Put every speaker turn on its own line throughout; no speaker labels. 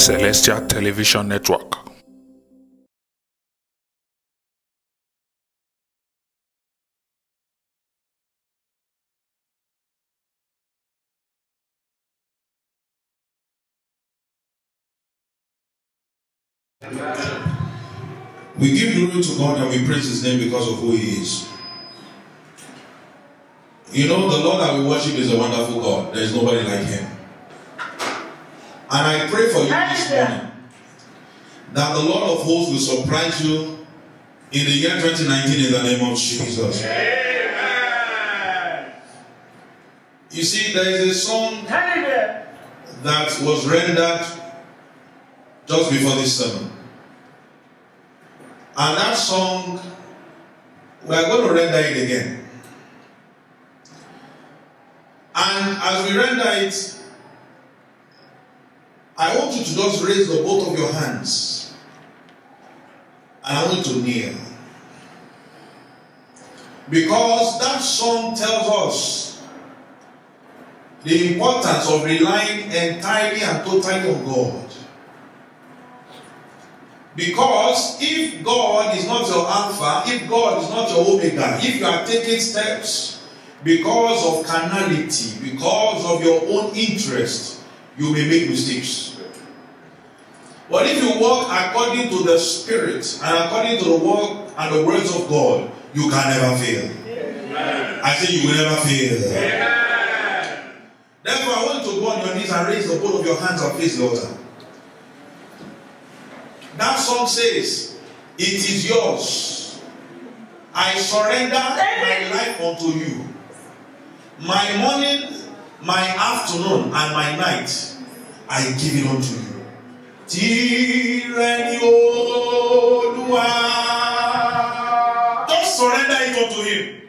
Celestial Television Network.
We give glory to God and we praise His name because of who He is. You know, the Lord that we worship is a wonderful God. There is nobody like Him. And I pray for you this morning that the Lord of hosts will surprise you in the year 2019 in the name of Jesus. Amen. You see, there is a song that was rendered just before this sermon. And that song, we are going to render it again. And as we render it, I want you to just raise the both of your hands. And I want you to kneel. Because that song tells us the importance of relying entirely and totally on God. Because if God is not your Alpha, if God is not your Omega, if you are taking steps because of carnality, because of your own interest, you may make mistakes. But if you walk according to the Spirit and according to the word and the words of God, you can never fail. Amen. I say you will never fail. Amen. Therefore, I want you to go on your knees and raise the both of your hands and face the altar. That song says, it is yours. I surrender my life unto you. My morning, my afternoon, and my night, I give it unto you. Just surrender it unto Him.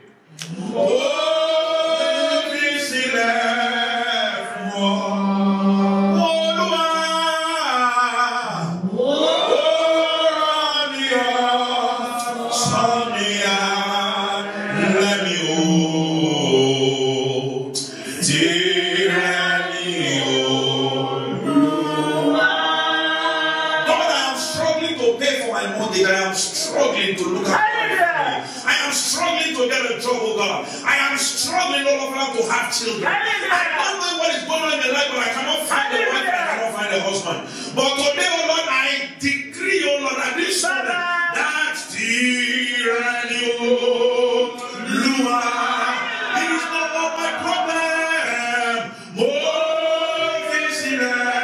Children. I don't know what is going on in the life, but I cannot find a wife and I cannot find a husband. But today, oh Lord, I decree, oh Lord, at this moment, that it is no more my problem. More this is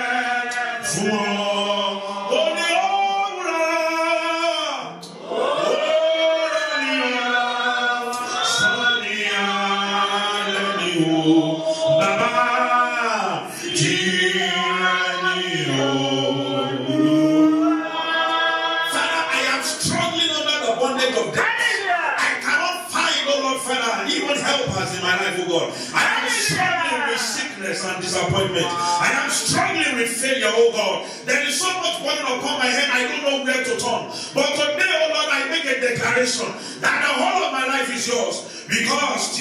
and disappointment. I am struggling with failure, oh God. There is so much burden upon my head, I don't know where to turn. But today, oh Lord, I make a declaration that the whole of my life is yours. Because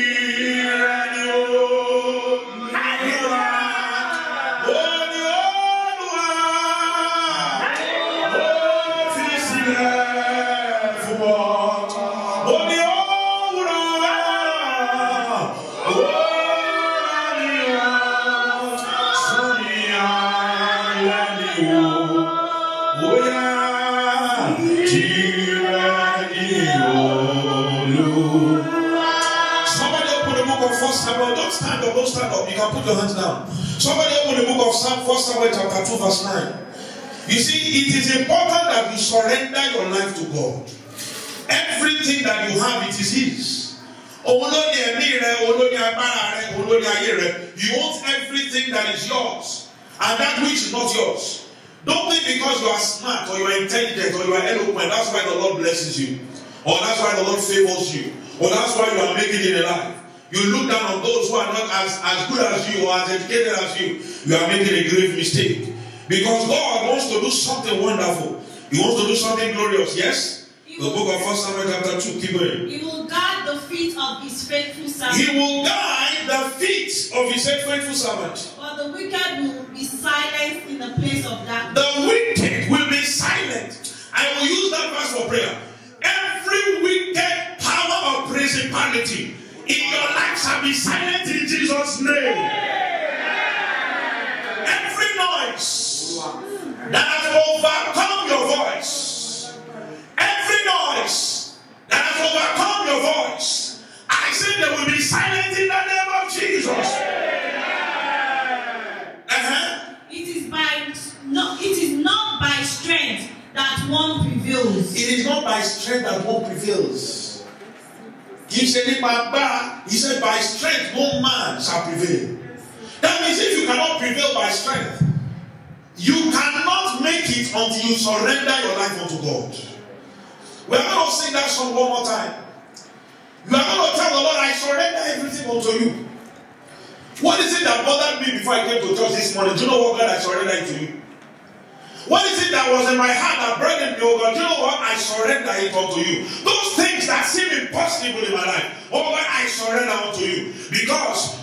don't stand up. You can put your hands down. Somebody open the book of Psalm 1 Samuel chapter 2 verse 9. You see, it is important that you surrender your life to God. Everything that you have, it is His. You want everything that is yours and that which is not yours. Don't think because you are smart or you are intelligent or you are eloquent, that's why the Lord blesses you. Or that's why the Lord favors you. Or that's why you are making it in life. You look down on those who are not as good as you or as educated as you. You are making a grave mistake. Because God wants to do something wonderful. He wants to do something glorious. Yes? The book of 1 Samuel chapter 2. Keep going.
He will guard the feet of His faithful servant.
He will guide the feet of His faithful servant.
But the wicked will be silenced in the place of darkness.
The wicked will be silent. I will use that verse for prayer. Every wicked power or principality in your life shall be silent in Jesus' name. Every noise that has overcome your voice, every noise that has overcome your voice, I say they will be silent in the name of Jesus.
It is not by strength that one prevails.
It is not by strength that one prevails. He said by strength no man shall prevail. That means if you cannot prevail by strength, you cannot make it until you surrender your life unto God. We are going to sing that song one more time. You are going to tell the Lord, I surrender everything unto you. What is it that bothered me before I came to church this morning? Do you know what, God? I surrender it to you. What is it that was in my heart that burdened me, oh God? Do you know what? I surrender it unto you. Those things that seem impossible in my life, oh God, I surrender unto you. Because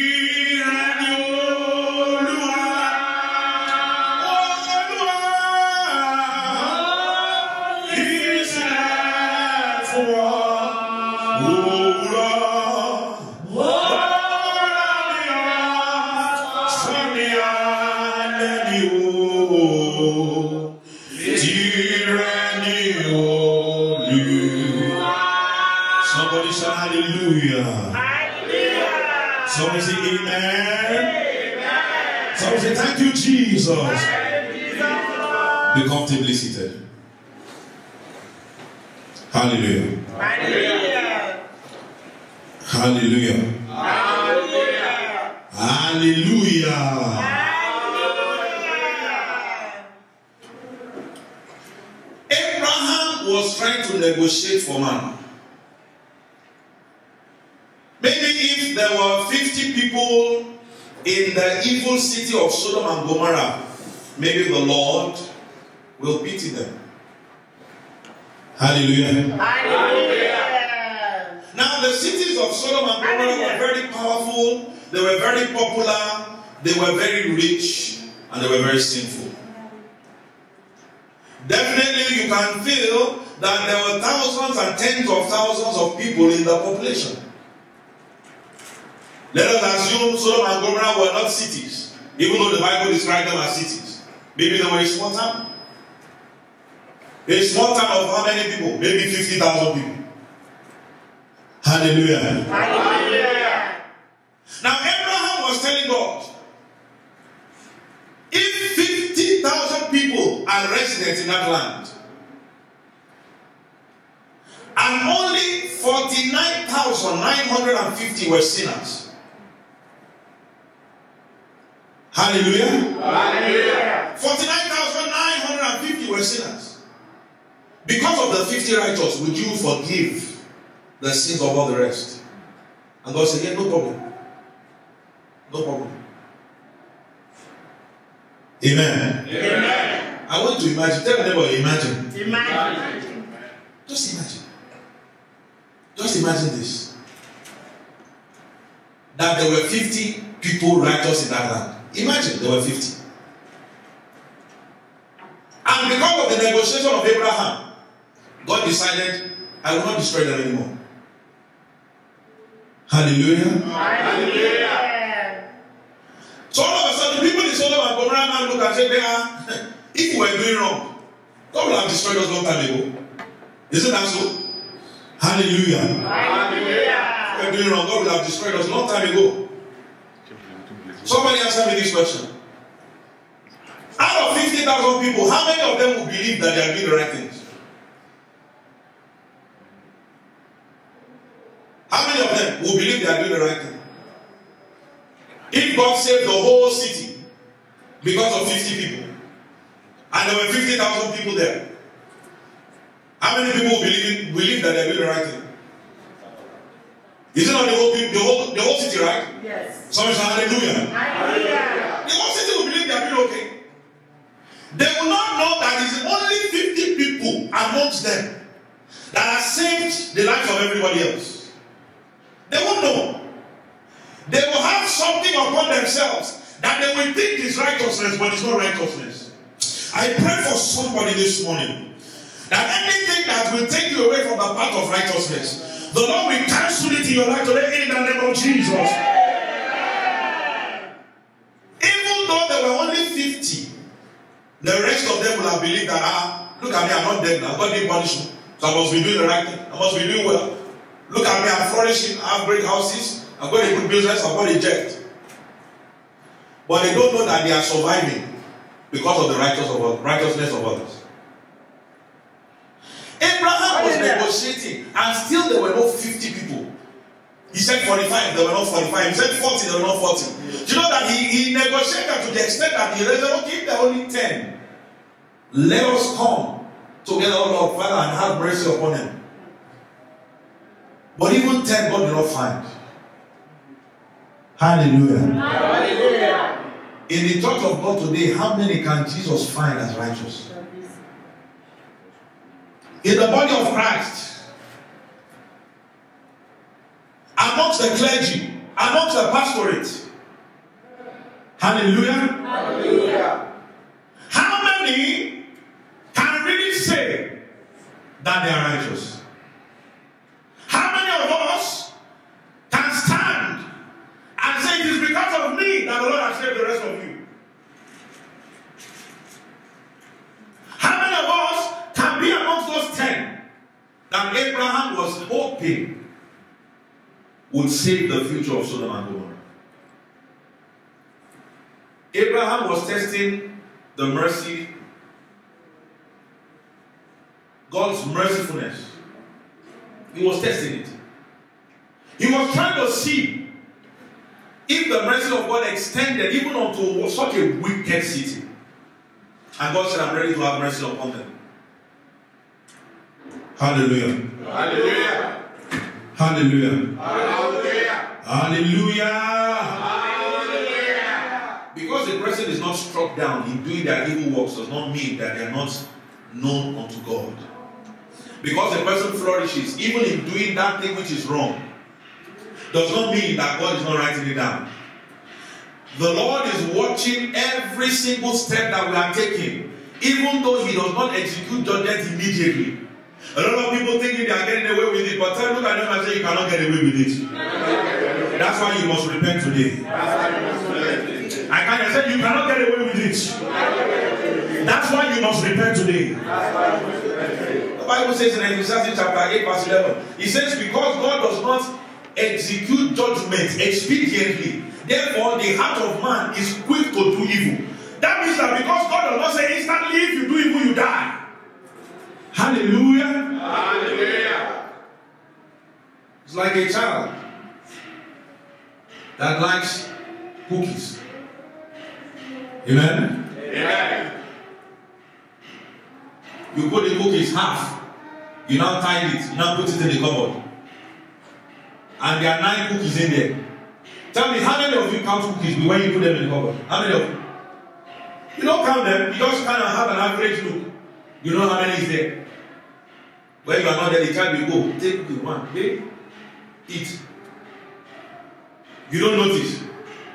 somebody say hallelujah. Hallelujah. Somebody say amen. Amen. Somebody say thank you, Jesus. Be comfortably seated. Hallelujah. Hallelujah. Hallelujah. Hallelujah. Hallelujah. Abraham was trying to negotiate for man. Maybe if there were 50 people in the evil city of Sodom and Gomorrah, maybe the Lord will pity them. Hallelujah. Hallelujah. Now the cities of Sodom and Gomorrah were very powerful, they were very popular, they were very rich, and they were very sinful. Definitely you can feel that there were thousands and tens of thousands of people in the population. Let us assume Sodom and Gomorrah were not cities, even though the Bible described them as cities. Maybe they were a small town. A small town of how many people? Maybe 50,000 people. Hallelujah. Hallelujah. Now Abraham was telling God, if 50,000 people are resident in that land, and only 49,950 were sinners. Hallelujah. Hallelujah. 49,950 were sinners. Because of the 50 righteous, would you forgive the sins of all the rest? And God said, yeah, no problem. No problem. Amen. Amen. I want to imagine. Tell the neighbor, imagine. Imagine. Just imagine. Just imagine this. That there were 50 people righteous in that land. Imagine there were 50. And because of the negotiation of Abraham, God decided, I will not destroy them anymore. Hallelujah. Hallelujah. So all of a sudden, people in Sodom and Gomorrah now look and say, if we were doing wrong, God would have destroyed us long time ago. Isn't that so? Hallelujah. Hallelujah. If we were doing wrong, God would have destroyed us long time ago. Somebody answer me this question. Out of 50,000 people, how many of them will believe that they are doing the right things? How many of them will believe they are doing the right thing? If God saved the whole city because of 50 people, and there were 50,000 people there, how many people will believe that they are doing the right thing? Isn't that the whole city, right? Yes. Somebody say hallelujah. Hallelujah. The whole city will believe they are doing okay. They will not know that it is only 50 people amongst them that have saved the life of everybody else. They won't know. They will have something upon themselves that they will think is righteousness, but it's not righteousness. I pray for somebody this morning that anything that will take you away from the path of righteousness, the Lord will cancel it in your life today in the name of Jesus. Even though there were only 50, the rest of them will have believed that, look at me, I'm not dead now. God didn't punish me. So I must be doing the right thing. I must be doing well. Look at me, I'm flourishing. I have great houses. I've got a good business. I've got a jet. But they don't know that they are surviving because of the righteousness of others. Abraham was negotiating, and still there were no 50 people. He said 45, there were not 45. He said 40, there were not 40. Do you know that he negotiated to the extent that he said, okay, if there are only 10, let us come together, O Lord, Father, and have mercy upon them. But even 10, God did not find. Hallelujah. Hallelujah. In the church of God today, how many can Jesus find as righteous? In the body of Christ, amongst the clergy, amongst the pastorate. Hallelujah. Hallelujah. How many can really say that they are righteous? How many of us can stand and say it is because of me that the Lord has saved the rest of you? How many of us can be amongst those 10 that Abraham was hoping would save the future of Sodom and Gomorrah? Abraham was testing the mercy, God's mercifulness. He was testing it. He was trying to see if the mercy of God extended even unto such a wicked city. And God said, I'm ready to have mercy upon them. Hallelujah. Hallelujah. Hallelujah. Hallelujah. Hallelujah. Hallelujah. Because a person is not struck down in doing their evil works does not mean that they are not known unto God. Because a person flourishes even in doing that thing which is wrong does not mean that God is not writing it down. The Lord is watching every single step that we are taking, even though He does not execute judgment immediately. A lot of people thinking they are getting away with it, but look at them and say you cannot get away with it. That's why you must repent today. I can't say you cannot get away with it. That's why you must repent today. The Bible says in Ecclesiastes chapter 8 verse 11, it says because God does not execute judgment expediently, therefore the heart of man is quick to do evil. That means that because God does not say instantly if you do evil you die. Hallelujah. Hallelujah. It's like a child that likes cookies. Amen? Amen. You put the cookies half, you now tie it, you now put it in the cupboard. And there are 9 cookies in there. Tell me, how many of you count cookies when you put them in the cupboard? How many of you? You don't count them, you just kind of have an average look. You know how many is there. When you are not there, the child will go, take the one, okay? Eat. You don't notice.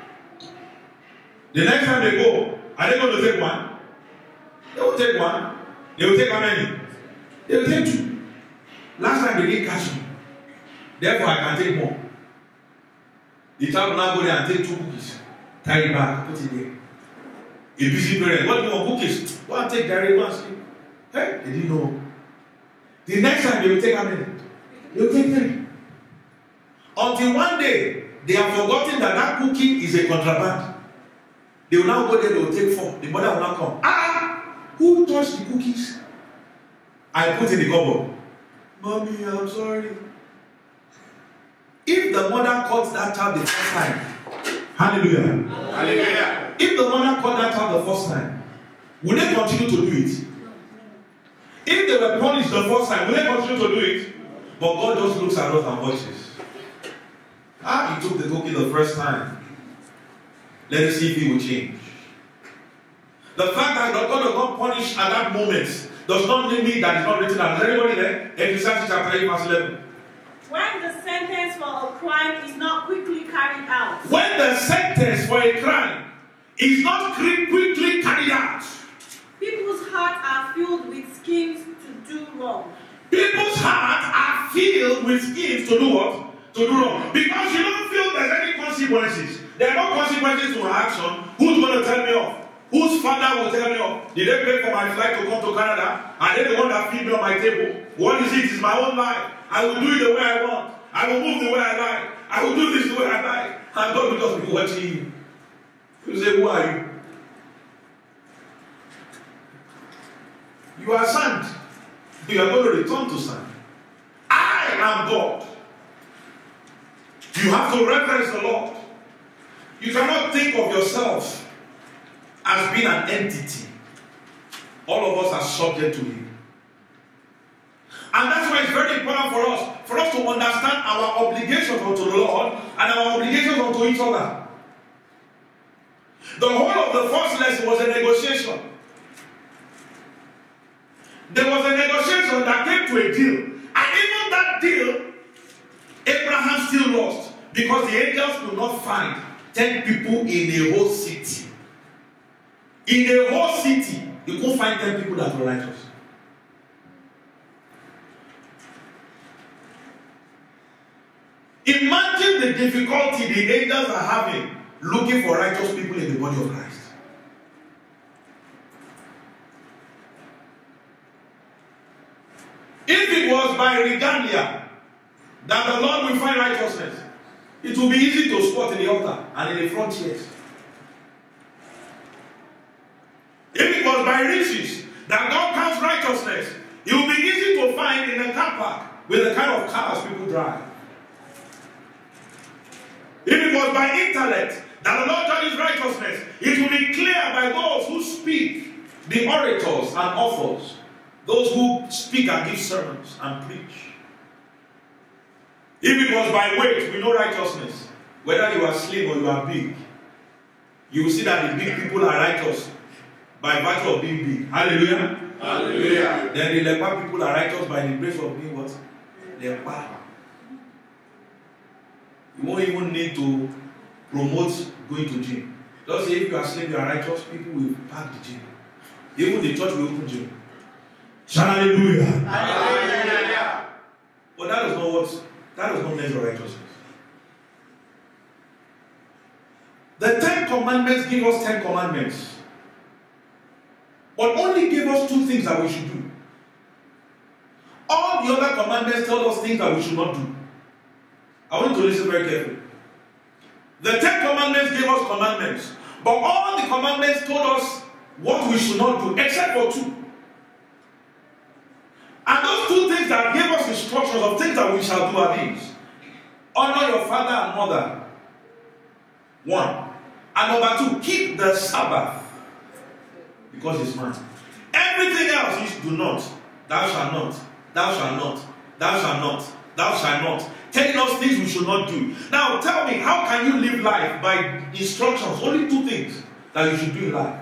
The next time they go, are they going to take one? They will take one. They will take how many? They will take 2. Last time they didn't catch me. Therefore, I can take more. The child will now go there and take 2 cookies. Carry it back, put it there. A busy parent, what do you want cookies? Go and take Gary, go and sleep. Hey, they didn't know. The next time they will take how many? They will take 3. Until one day, they have forgotten that that cookie is a contraband. They will now go there, they will take 4. The mother will now come. Who touched the cookies? I put in the cupboard. Mommy, I'm sorry. If the mother caught that child the first time, hallelujah. Hallelujah. If the mother caught that child the first time, will they continue to do it? If they were punished the first time, will they continue to do it? But God just looks at us and watches. He took the cookie the first time. Let us see if he will change. The fact that God does not punish at that moment does not mean that it's not written down. Is anybody there? Ecclesiastes chapter 8 verse 11.
When the sentence for a crime is not quickly carried out.
When the sentence for a crime is not quickly carried out.
People's hearts are filled with schemes to do wrong.
People's hearts are filled with schemes to do what? To do wrong. Because you don't feel there's any consequences. There are no consequences to my action. Who's going to tell me off? Whose father will tell me off? Did they pay for my flight to come to Canada? Are they the one that feed me on my table? What is it? It's my own life. I will do it the way I want. I will move the way I like. I will do this the way I like. And God will just be watching you. You say, who are you? You are sand. You are going to return to sand. I am God. You have to reverence the Lord. You cannot think of yourself as being an entity. All of us are subject to Him. And that's why it's very important for us to understand our obligations unto the Lord and our obligations unto each other. The whole of the first lesson was a negotiation. There was a negotiation that came to a deal. And even that deal, Abraham still lost. Because the angels could not find 10 people in a whole city. In a whole city, you couldn't find 10 people that were righteous. Imagine the difficulty the angels are having looking for righteous people in the body of Christ. If it was by regalia that the Lord will find righteousness, it will be easy to squat in the altar and in the front chairs. If it was by riches that God counts righteousness, it will be easy to find in the car park with the kind of cars people drive. If it was by intellect that the Lord judges righteousness, it will be clear by those who speak, the orators and authors, those who speak and give sermons and preach. If it was by weight, we know righteousness. Whether you are slim or you are big, you will see that the big people are righteous by virtue of being big. Hallelujah. Hallelujah. Then the leper people are righteous by the grace of being what? Leper. You won't even need to promote going to gym. Just say if you are slim, you are righteous, people will pack the gym. Even the church will open gym. Hallelujah. Hallelujah. But that is not measure righteousness. The 10 commandments give us 10 commandments. But only give us 2 things that we should do. All the other commandments tell us things that we should not do. I want you to listen very carefully. The 10 commandments gave us commandments. But all the commandments told us what we should not do, except for 2. And those 2 things that gave us instructions of things that we shall do are these. Honor your father and mother. 1. And number 2, keep the Sabbath. Because it's mine. Everything else is do not. Thou shalt not. Thou shalt not. Thou shalt not. Thou shalt not. Telling us things we should not do. Now tell me, how can you live life by instructions? Only 2 things that you should do in life.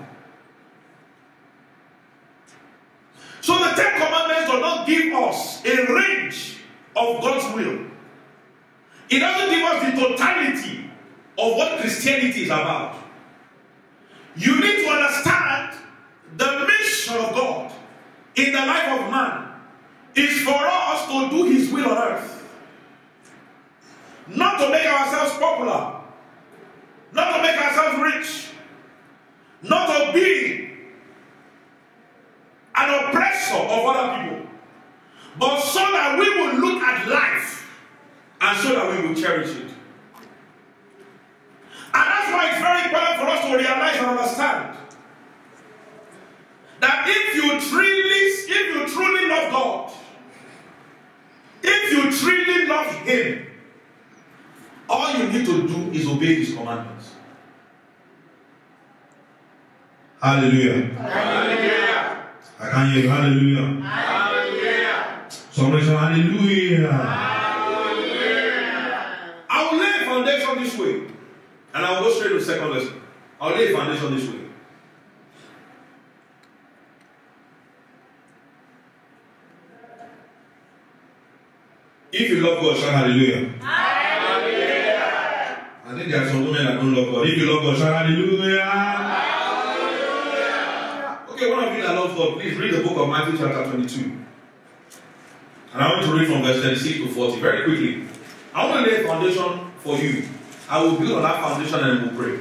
So the 10 commandments do not give us a range of God's will. It doesn't give us the totality of what Christianity is about. You need to understand the mission of God in the life of man is for us to do His will on earth. Not to make ourselves popular. Not to make ourselves rich. Not to be an oppressor of other people. But so that we will look at life and so that we will cherish it. And that's why it's very important for us to realize and understand that if you truly love God, if you truly love Him, all you need to do is obey His commandments. Hallelujah. Hallelujah. I can't hear you. Hallelujah. Hallelujah. Somebody say hallelujah. Hallelujah. I will lay a foundation this way. And I will go straight to the second lesson. I will lay a foundation this way. If you love God, shout hallelujah. Hallelujah. And think there are some women that don't love God. If you love God, shout hallelujah. Okay, one of you that loves God, please read the book of Matthew chapter 22. And I want to read from verse 36 to 40 very quickly. I want to lay a foundation for you. I will build on that foundation and we'll pray.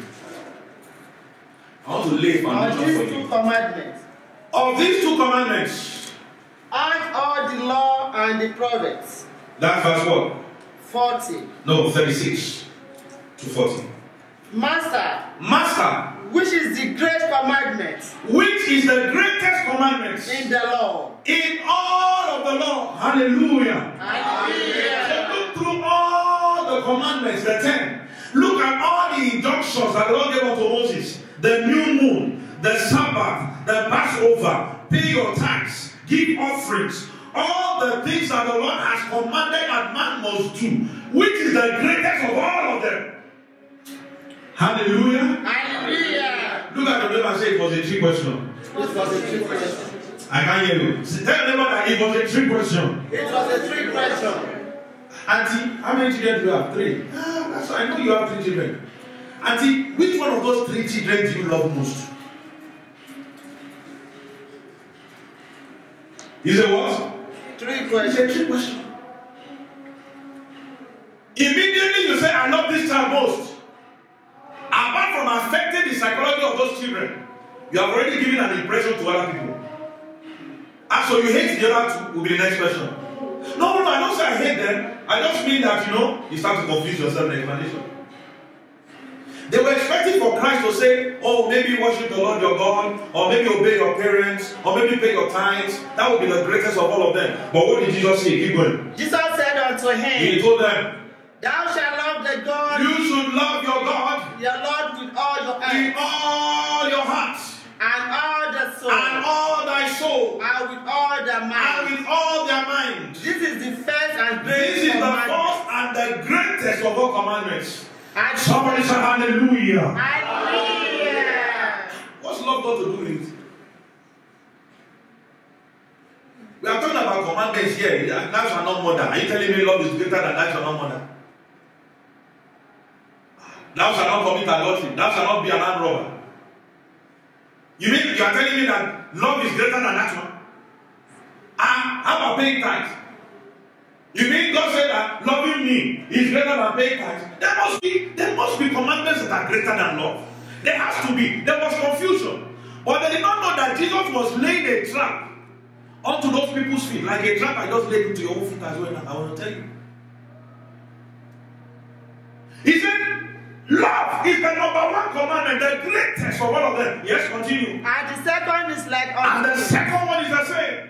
I want to lay a foundation for you. Of these two commandments.
And all the law and the prophets.
That's verse what?
40.
No, 36 to 40. Master.
Which is the great commandment?
Which is the greatest commandment?
In the law.
In all of the law. Hallelujah.
Hallelujah.
So look through all the commandments, the 10. Look at all the injunctions that the Lord gave unto Moses. The new moon, the Sabbath, the Passover, pay your tithes, give offerings. All the things that the Lord has commanded that man must do. Which is the greatest of all of them? Hallelujah.
Hallelujah.
Look at the neighbor and say it was a trick question.
It was a trick question.
I can't hear you. Tell the neighbor that it was a trick question.
It was a trick question.
Auntie, how many children do you have? 3. That's why I know you have 3 children. Auntie, which one of those 3 children do you love most? Is it what?
3 questions.
It's a trick question. Immediately you say, I love this child most. Apart from affecting the psychology of those children, you have already given an impression to other people. And so you hate the other 2 will be the next question. No, I don't say I hate them. I just mean that, you start to confuse yourself in the explanation. They were expecting for Christ to say, oh, maybe worship the Lord your God, or maybe obey your parents, or maybe pay your tithes. That would be the greatest of all of them. But what did Jesus say? Keep going.
Jesus said unto him,
He told them,
thou shalt love the God.
You should love your God.
Your Lord with all your heart.
In all your heart.
And all the soul.
And all thy soul.
And with all their mind.
And with all their mind.
This is the first and greatest
This is the first and the greatest of all commandments. And somebody say hallelujah.
Hallelujah.
What's love got to do with it? We are talking about commandments here. Thou shalt not murder. Are you telling me love is greater than thou shalt not murder? Thou shalt not commit adultery. Thou shalt not be an armed robber. You mean you are telling me that love is greater than that one? How about paying tithes? You mean God said that loving me is greater than paying tithes? There must be commandments that are greater than love. There has to be. There was confusion. But they did not know that Jesus was laying a trap onto those people's feet. Like a trap I just laid into your own feet as well. I want to tell you. He said, love is the number 1 commandment, the greatest of all of them. Yes, continue.
And the second is like
and the second one is the same.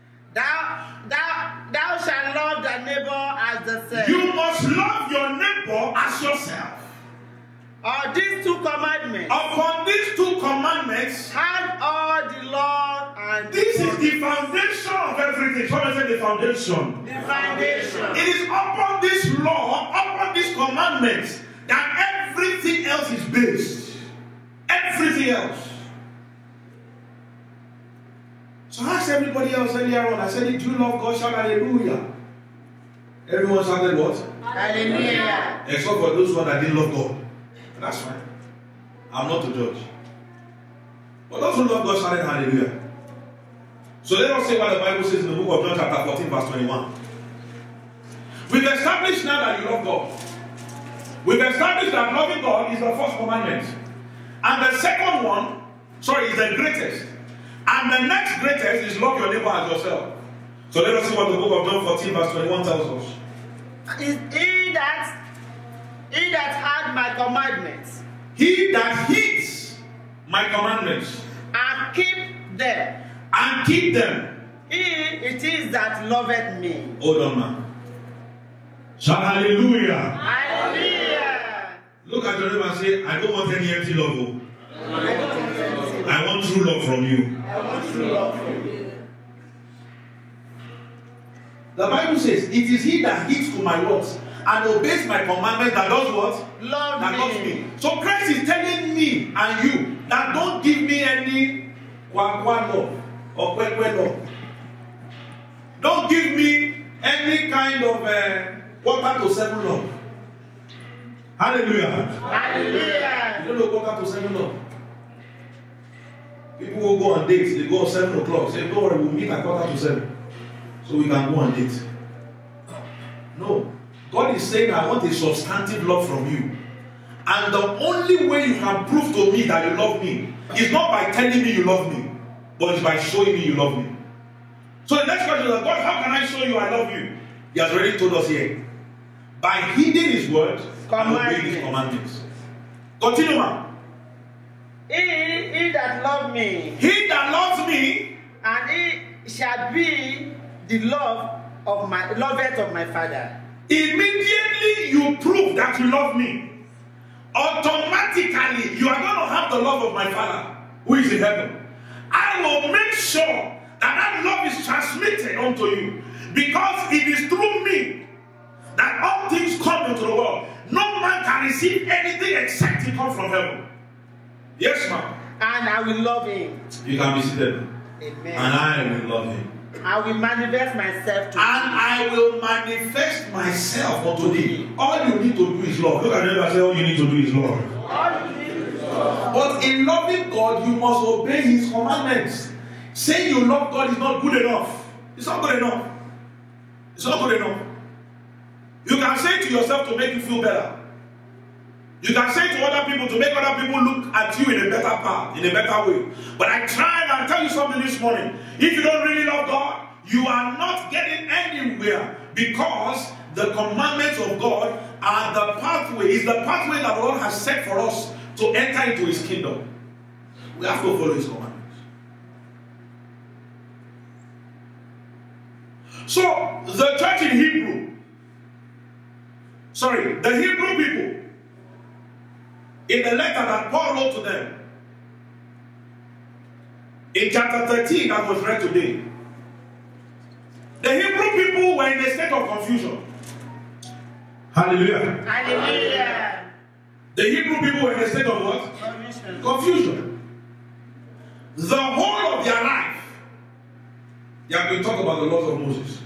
Thou shalt love thy neighbor as thyself.
You must love your neighbor as yourself.
These 2 commandments.
Upon these 2 commandments,
hang all the law and
this is the foundation of everything. Someone say the foundation.
The foundation.
It is upon this law, upon these commandments, that everything else is based. Everything else. So I asked everybody else earlier on. I said, do you love God? Shout hallelujah. Everyone shouted what?
Hallelujah.
Except for those that didn't love God. And that's fine. I'm not to judge. But those who love God shouted hallelujah. So let us see what the Bible says in the book of John chapter 14 verse 21. We've established now that you love God. We've established that loving God is the first commandment. And the second one, is the greatest. And the next greatest is love your neighbor as yourself. So let us see what the book of John 14 verse 21 tells us.
Is he that had my commandments.
He that heeds my commandments.
And keep them.
And keep them.
He it is that loveth me.
Hold on, man. Shout hallelujah.
Hallelujah.
Look at your neighbor and say, I don't want any empty love. I want true love from you.
I want true love from you.
The Bible says, it is he that heeds to my words and obeys my commandments that does what? Loves me. So Christ is telling me and you that don't give me any kwa-kwa love or kwe-kwe love. Don't give me any kind of water to settle love. Hallelujah.
Hallelujah.
You don't know 6:45 now. People will go on dates. They go at 7 o'clock. Say, don't worry, we'll meet at 7:15. So we can go on dates. No. God is saying, I want a substantive love from you. And the only way you can prove to me that you love me is not by telling me you love me, but it's by showing me you love me. So the next question is, God, how can I show you I love you? He has already told us here. By heeding his word and obeying his commandments. Continue, man.
He that loved me,
He that loves me,
and he shall be the loved of my Father.
immediately you prove that you love me. Automatically, you are going to have the love of my Father who is in heaven. I will make sure that love is transmitted unto you, because it is through me that all things come into the world. No man can receive anything except it comes from heaven. Yes, ma'am.
And I will love him.
You can be seated.
Amen.
And I will love him.
I will manifest myself to
and I will manifest myself unto thee. All you need to do is love. Look at them and say, all you need to do is love.
all you need is love.
But in loving God, you must obey his commandments. Saying you love God is not good enough. It's not good enough. It's not good enough. You can say to yourself to make you feel better. You can say to other people to make other people look at you in a better path, in a better way. But I tried and tell you something this morning. If you don't really love God, you are not getting anywhere, because the commandments of God are the pathway. Is the pathway that God has set for us to enter into his kingdom. We have to follow his commandments. So, the church in the Hebrew people, in the letter that Paul wrote to them, in chapter 13 that was read today, the Hebrew people were in a state of confusion. Hallelujah.
Hallelujah.
The Hebrew people were in a state of what? Confusion. The whole of their life, they have been talking about the laws of Moses.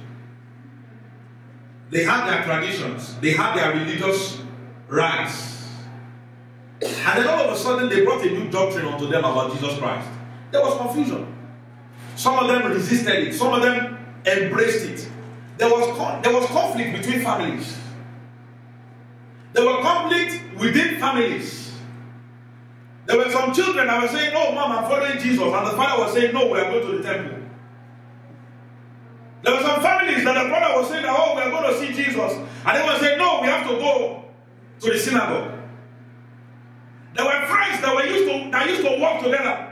They had their traditions. They had their religious rites. And then all of a sudden, they brought a new doctrine onto them about Jesus Christ. There was confusion. Some of them resisted it. Some of them embraced it. There was conflict between families. There was conflict within families. There were some children that were saying, oh, Mom, I'm following Jesus. And the father was saying, no, we are going to the temple. There were some families that the brother was saying, oh, we are going to see Jesus. And they were saying, no, we have to go to the synagogue. There were friends that used to work together.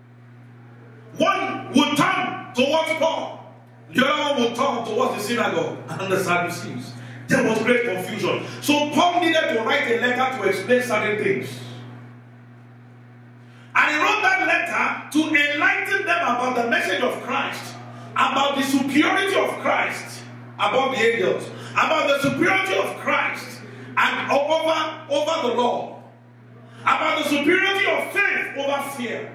One would turn towards Paul. The other one would turn towards the synagogue and the Sadducees. There was great confusion. So Paul needed to write a letter to explain certain things. And he wrote that letter to enlighten them about the message of Christ, about the superiority of Christ above the angels, about the superiority of Christ and over the law, about the superiority of faith over fear,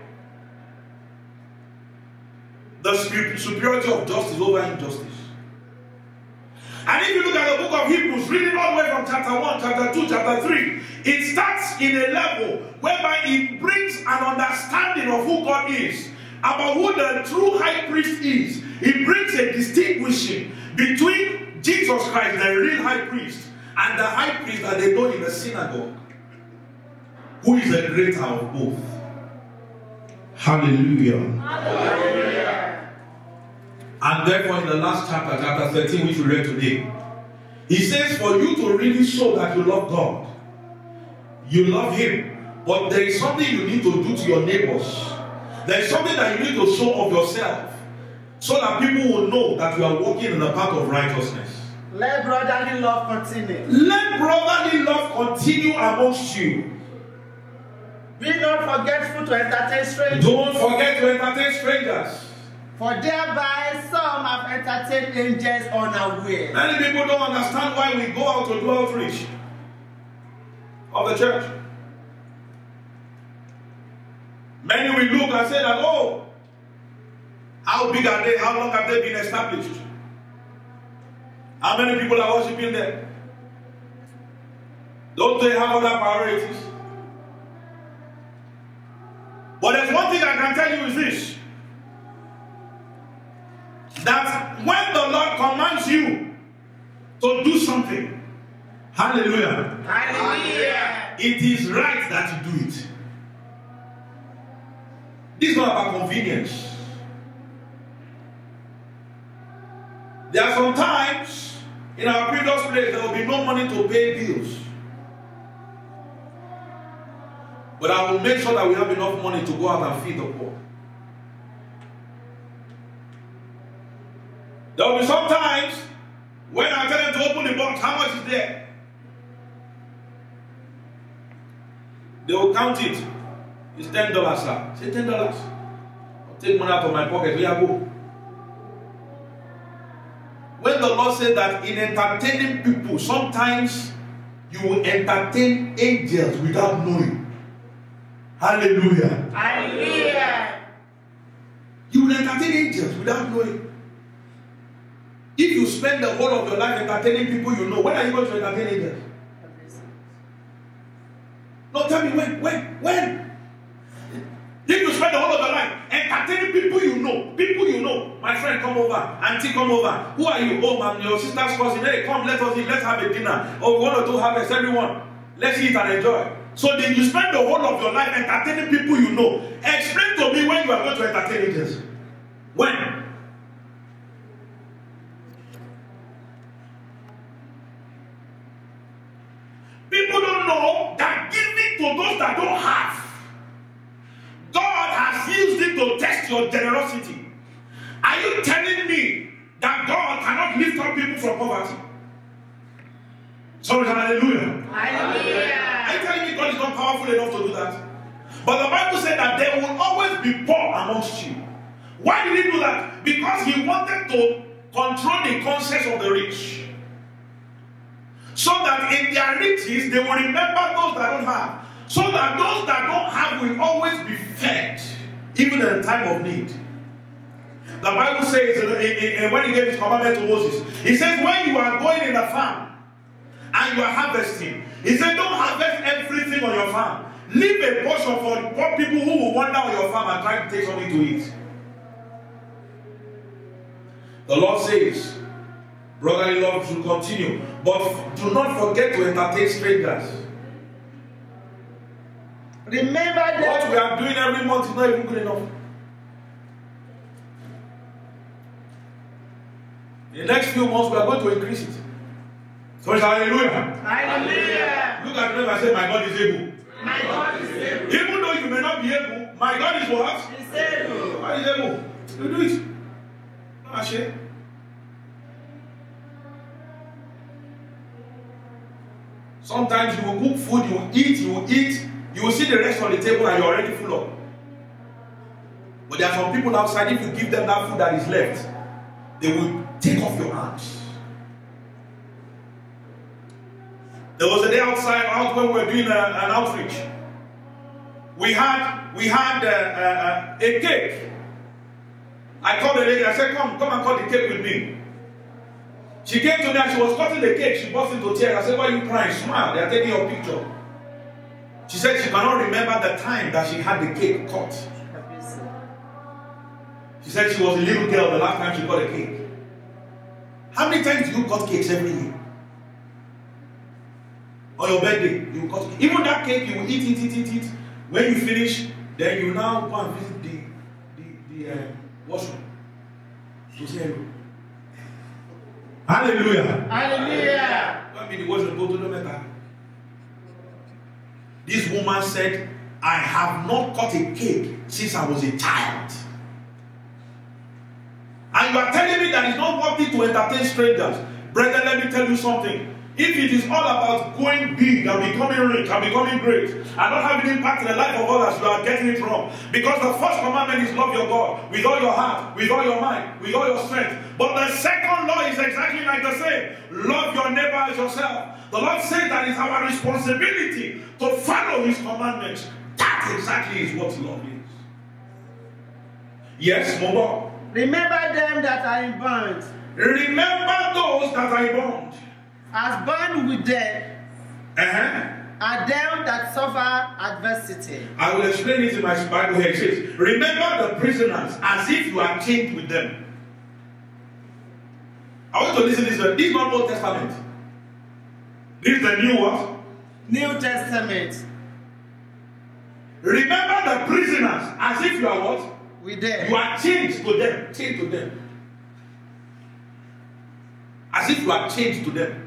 the superiority of justice over injustice. And if you look at the book of Hebrews, reading all the way from chapter 1, chapter 2, chapter 3, it starts in a level whereby it brings an understanding of who God is, about who the true high priest is. It brings a distinguishing between Jesus Christ, the real high priest, and the high priest that they know in the synagogue, who is the greater of both. Hallelujah.
Hallelujah.
And therefore in the last chapter, chapter 13, which we read today, he says for you to really show that you love God, you love him, but there is something you need to do to your neighbors. There is something that you need to show of yourself, so that people will know that you are walking in the path of righteousness.
Let brotherly love continue.
Let brotherly love continue amongst you.
Be not forgetful to entertain strangers.
Don't forget to entertain strangers.
For thereby some have entertained angels unaware.
Many people don't understand why we go out to do outreach of the church. Many will look and say that, oh, how big are they? How long have they been established? How many people are worshiping there? Don't they have other priorities? But there's one thing I can tell you is this. That when the Lord commands you to do something, hallelujah,
Hallelujah,
it is right that you do it. This is not about convenience. There are some times in our previous place there will be no money to pay bills. But I will make sure that we have enough money to go out and feed the poor. There will be some times when I tell them to open the box, how much is there? They will count it. It's $10, sir. Say $10. I'll take money out of my pocket. Where I go? When the Lord said that in entertaining people, sometimes you will entertain angels without knowing. Hallelujah.
hallelujah.
You will entertain angels without knowing. If you spend the whole of your life entertaining people you know, when are you going to entertain angels? No, tell me when? If you spend the whole of your life entertaining people you know, my friend, come over, auntie, come over. Who are you? Oh, man, your sister's cousin. Hey, come, let's have a dinner. Oh, we want to do harvest, everyone. Let's eat and enjoy. So then you spend the whole of your life entertaining people you know. Explain to me when you are going to entertain angels. When? People don't know that giving to those that don't have, God has used it to test your generosity. Are you telling me that God cannot lift up people from poverty? Sorry, hallelujah.
Hallelujah.
Are you telling me God is not powerful enough to do that? But the Bible said that there will always be poor amongst you. Why did he do that? Because he wanted to control the conscience of the rich. So that in their riches, they will remember those that don't have. So that those that don't have will always be fed, even in time of need. The Bible says, when he gave his commandment to Moses, he says, when you are going in the farm and you are harvesting, he said, don't harvest everything on your farm. Leave a portion for poor people who will wander on your farm and try to take something to eat. The Lord says, brotherly love should continue, but do not forget to entertain strangers.
Remember that
What we are doing every month is not even good enough. In the next few months, we are going to increase it. So, hallelujah.
hallelujah.
Look at them and say, my God is able.
My God is able.
Even though you may not be able, my God is what?
He's able.
God is able. You do it. Not ashamed. Sometimes you will cook food, you will eat, you will see the rest on the table and you're already full of. But there are some people outside, if you give them that food that is left, they will take off your hands. There was a day out when we were doing an outreach. We had a cake. I called the lady, I said, come and cut the cake with me. She came to me and she was cutting the cake. She burst into tears. I said, why are you crying? Smile, they are taking your picture. She said she cannot remember the time that she had the cake cut. She said she was a little girl the last time she got a cake. How many times do you cut cakes every year? On your birthday, you cut cake. Even that cake, you will eat. When you finish, then you now go and visit the washroom to say hello. Hallelujah.
Hallelujah.
Don't be the washroom, go to the matter. This woman said, I have not cut a cake since I was a child. And you are telling me that it's not worth it to entertain strangers. Brethren, let me tell you something. If it is all about going big and becoming rich and becoming great and not having impact in the life of others, you are getting it wrong. Because the first commandment is love your God with all your heart, with all your mind, with all your strength. But the second law is exactly like the same. Love your neighbor as yourself. The Lord said that it's our responsibility to follow his commandments. That exactly is what love is. Yes, Momo.
Remember them that are in bonds.
Remember those that are in bond.
As bound with them. are them that suffer adversity.
I will explain it in my Bible here. It says, remember the prisoners as if you are chained with them. I want to listen to this. This is not Old Testament. This is the new what?
New Testament.
Remember the prisoners as if you are what?
With them.
You are chained to them. Chained to them. As if you are chained to them.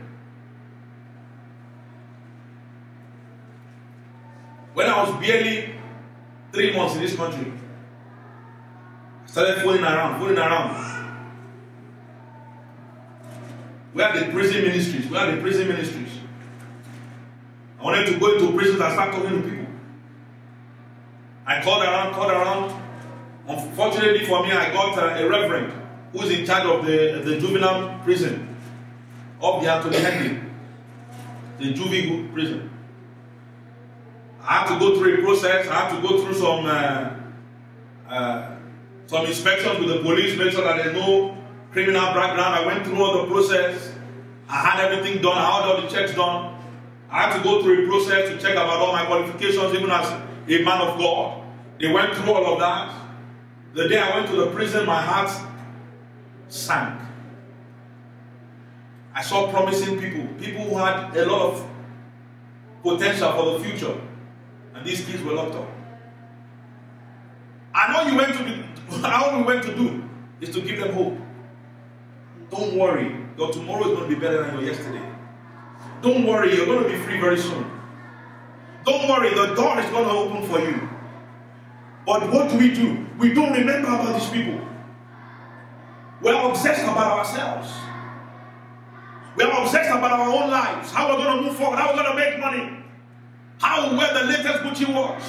When I was barely 3 months in this country, I started fooling around. We had the prison ministries. I wanted to go into prisons and start talking to people. I called around. Unfortunately for me, I got a reverend who is in charge of the juvenile prison of the Anthony Henry, the juvenile prison. I had to go through a process. I had to go through some inspections with the police, make sure that there's no criminal background. I went through all the process. I had everything done. I had all the checks done. I had to go through a process to check about all my qualifications, even as a man of God. They went through all of that. The day I went to the prison, my heart sank. I saw promising people who had a lot of potential for the future. And these kids were locked up. And all we went to do is to give them hope. Don't worry, your tomorrow is going to be better than your yesterday. Don't worry, you're going to be free very soon. Don't worry, the door is going to open for you. But what do? We don't remember about these people. We're obsessed about ourselves. We're obsessed about our own lives. How we're going to move forward, how we're going to make money. How we wear the latest Gucci watch.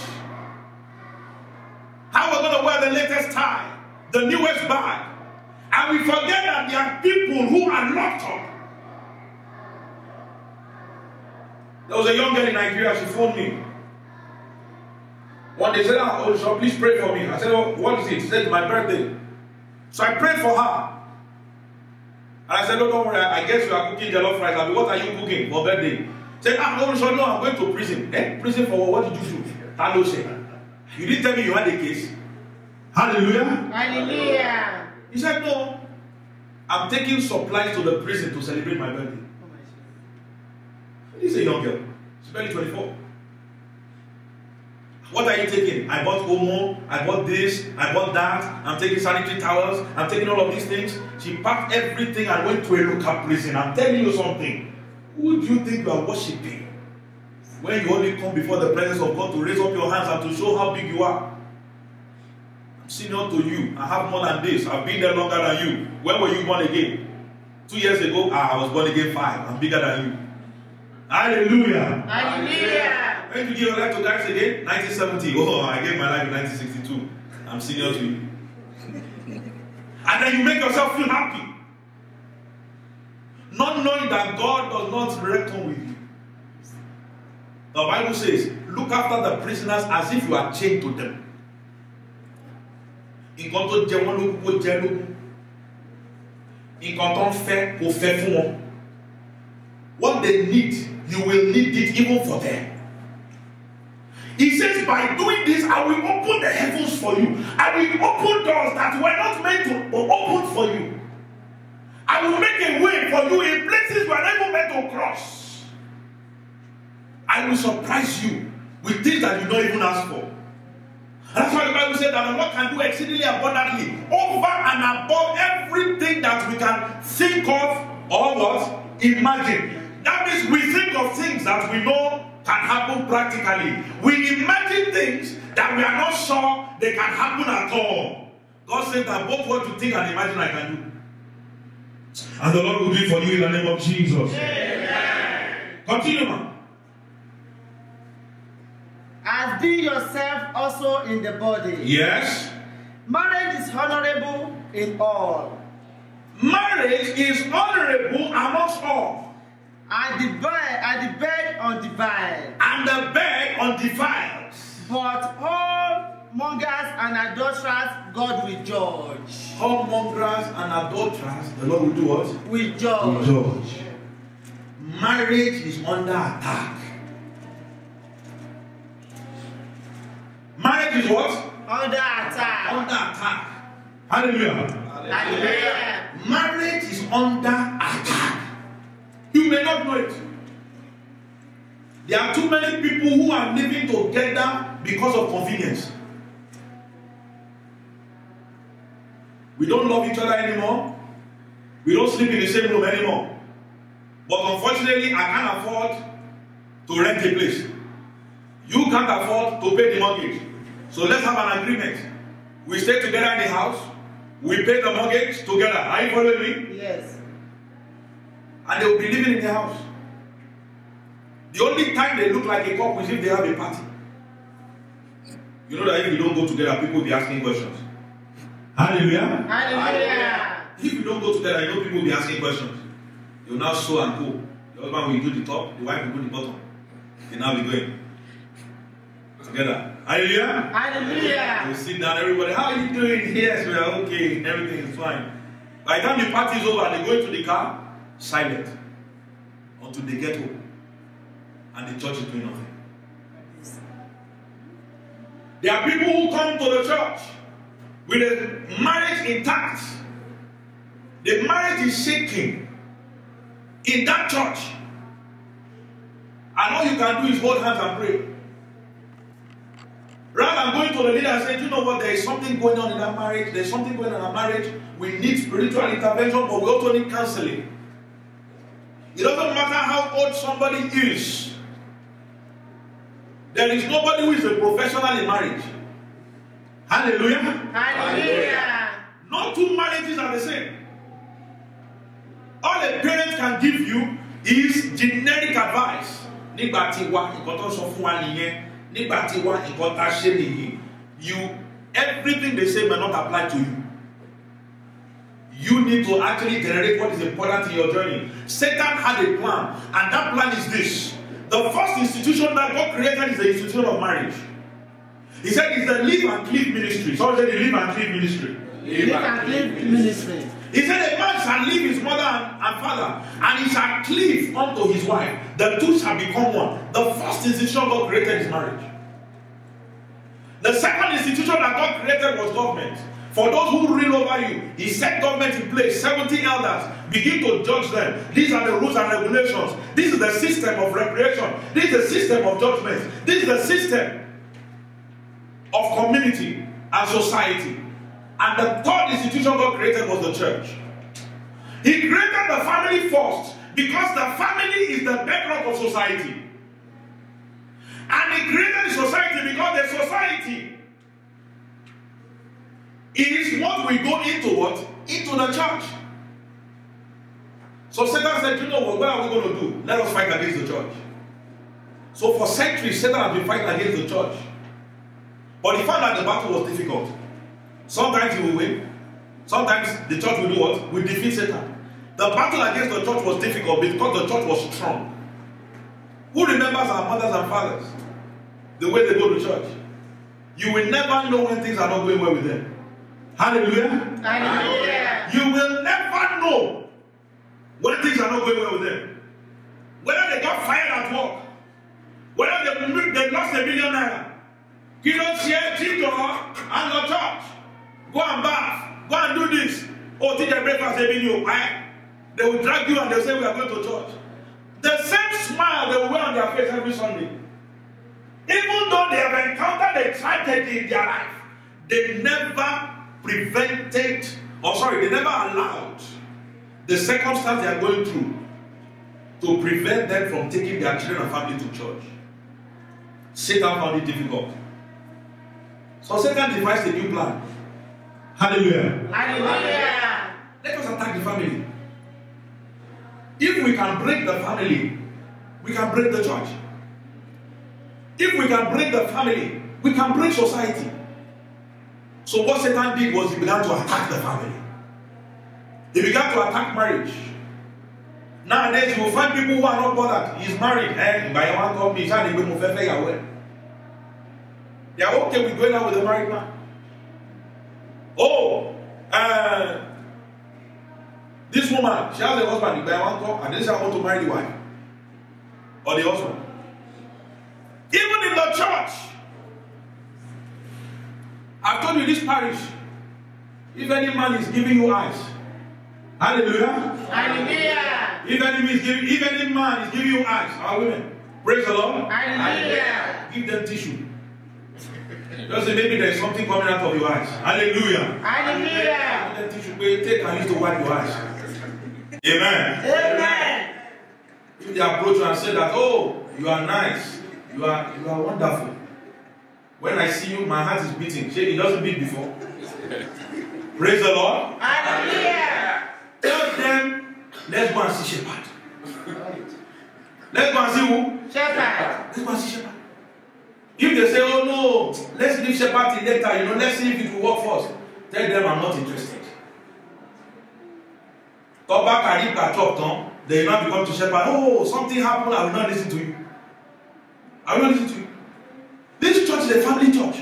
How we're going to wear the latest tie, the newest bag. And we forget that there are people who are locked up. There was a young girl in Nigeria, she phoned me. One day she said, oh, so please pray for me. I said, oh, what is it? She said, it's my birthday. So I prayed for her. And I said, no, don't worry, I guess you are cooking jollof rice. I mean, what are you cooking for birthday? She said, no, I'm going to prison. Eh? Prison for what? What did you do? Hello, say. You didn't tell me you had a case. Hallelujah.
Hallelujah.
He said, no. I'm taking supplies to the prison to celebrate my birthday. This is a young girl. She's barely 24. What are you taking? I bought Omo, I bought this, I bought that, I'm taking sanitary towels, I'm taking all of these things. She packed everything and went to a local prison. I'm telling you something. Who do you think you are worshiping? When you only come before the presence of God to raise up your hands and to show how big you are. I'm senior to you. I have more than this. I've been there longer than you. When were you born again? 2 years ago, I was born again 5. I'm bigger than you. Hallelujah.
Hallelujah.
When did you give your life to Christ again? 1970. Oh, I gave my life in 1962. I'm senior to you. And then you make yourself feel happy. Not knowing that God does not reckon with you. The Bible says, look after the prisoners as if you are chained to them. Nǹkan tó jẹ wọ́n lógún kó jẹ lógún. Nǹkan tó ń fẹ́ kó fẹ́ fún wọn. What they need, you will need it even for them. He says, by doing this, I will open the heavens for you. I will open doors that were not meant to open for you. I will make a way for you in places you are never meant to cross. I will surprise you with things that you don't even ask for. That's why the Bible said that the Lord can do exceedingly abundantly, over and above everything that we can think of or what? Imagine. That means we think of things that we know can happen practically. We imagine things that we are not sure they can happen at all. God said that both what you think and imagine I can do. And the Lord will do it for you in the name of Jesus. Amen. Continue, man.
As be yourself also in the body.
Yes.
Marriage is honorable in all.
Marriage is honorable amongst all.
And the bed undefiled.
And the bed undefiled.
But all mongers and adulterers, God will judge.
All mongers and adulterers, the Lord will do what?
Will judge.
Will judge. Marriage is under attack. what?
Under attack.
Under attack. Hallelujah.
Hallelujah.
Marriage is under attack. You may not know it. There are too many people who are living together because of convenience. We don't love each other anymore. We don't sleep in the same room anymore. But unfortunately, I can't afford to rent a place. You can't afford to pay the mortgage. So let's have an agreement. We stay together in the house. We pay the mortgage together. Are you following me?
Yes.
And they will be living in the house. The only time they look like a couple is if they have a party. You know that if you don't go together, people will be asking questions. Hallelujah.
Hallelujah.
If you don't go together, you know people will be asking questions. You now sew and go. The husband will do the top, the wife will do the bottom. They now be going together. Hallelujah.
Hallelujah.
You sit down, everybody. How are you doing? Yes, we are okay. Everything is fine. By the time the party is over, they go into the car, silent, until they get home, and the church is doing nothing. There are people who come to the church with a marriage intact. The marriage is shaking in that church. And all you can do is hold hands and pray. Rather than going to the leader and saying, you know what, there is something going on in that marriage, there's something going on in our marriage, we need spiritual intervention, but we also need counseling. It doesn't matter how old somebody is. There is nobody who is a professional in marriage. Hallelujah.
Hallelujah.
No two marriages are the same. All a parent can give you is generic advice. Everything they say may not apply to you. You need to actually generate what is important in your journey. Satan had a plan, and that plan is this. The first institution that God created is the institution of marriage. He said it's the live and cleave ministry. Someone said the live and cleave ministry.
Live and cleave ministry.
He said a man shall leave his mother and father, and he shall cleave unto his wife. The two shall become one. The first institution God created is marriage. The second institution that God created was government. For those who rule over you, he set government in place, 70 elders. Begin to judge them. These are the rules and regulations. This is the system of recreation. This is the system of judgment. This is the system of community and society. And the third institution God created was the church. He created the family first because the family is the bedrock of society. And he created the society because the society is what we go into what? Into the church. So Satan said, you know what are we going to do? Let us fight against the church. So for centuries, Satan has been fighting against the church. But he found that the battle was difficult. Sometimes he will win. Sometimes the church will do what? We defeat Satan. The battle against the church was difficult because the church was strong. Who remembers our mothers and fathers? The way they go to church. You will never know when things are not going well with them. Hallelujah.
Hallelujah.
You will never know when things are not going well with them. Whether they got fired at work, whether they lost $1 million. You don't share Jesus and the church. Go and bath. Go and do this. Oh, teach a breakfast every new. They will drag you and they'll say we are going to church. The same smile they will wear on their face every Sunday. Even though they have encountered a tragedy in their life, they never they never allowed the circumstance they are going through to prevent them from taking their children and family to church. Satan found it difficult. So Satan devised a new plan. Hallelujah.
Hallelujah.
Let us attack the family. If we can break the family, we can break the church. If we can break the family, we can break society. So what Satan did was he began to attack the family. He began to attack marriage. Nowadays, you will find people who are not bothered. He's married. By one company, they are okay with going out with a married man. Oh, this woman, she has a husband, by one company, and then she wants to marry the wife. Or the husband. Even in the church, I've told you this parish, if any man is giving you eyes, hallelujah.
Hallelujah.
If any man is giving you eyes, our women, praise the Lord.
Hallelujah.
Give them tissue. Just say maybe there's something coming out of your eyes. Hallelujah.
Hallelujah.
Give them tissue. Take and use to wipe your eyes. Amen.
Amen.
If they approach you and say that, oh, you are nice, you are wonderful. When I see you, my heart is beating. It doesn't beat before. Praise the Lord.
Hallelujah.
Tell them, let's go and see shepherd. Let's go and see who?
Shepherd.
Let's go and see shepherd. If they say, oh no, let's leave shepherd till later, let's see if it will work first. Tell them I'm not interested. Come back and read that talk, they will not become to shepherd. Oh, something happened, I will not listen to you. I will not listen to you. This church is a family church.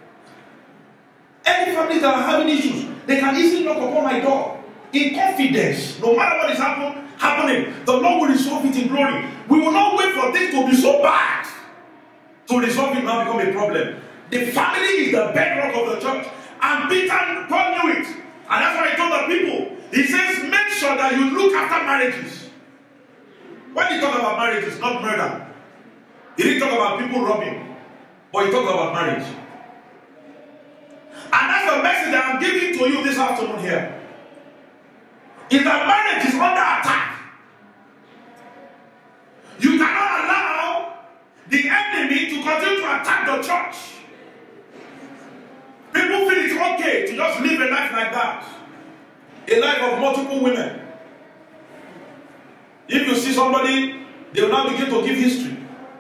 Any family that are having issues, they can easily knock upon my door in confidence. No matter what is happening, the Lord will resolve it in glory. We will not wait for things to be so bad to resolve it now become a problem. The family is the bedrock of the church. And Peter Paul knew it. And that's why he told the people, he says, make sure that you look after marriages. When he talked about marriages, not murder. He didn't talk about people robbing, but he talked about marriage. And that's the message that I'm giving to you this afternoon here. Is that marriage is under attack. You cannot allow the enemy to continue to attack the church. People feel it's okay to just live a life like that. A life of multiple women. If you see somebody, they will now begin to give history.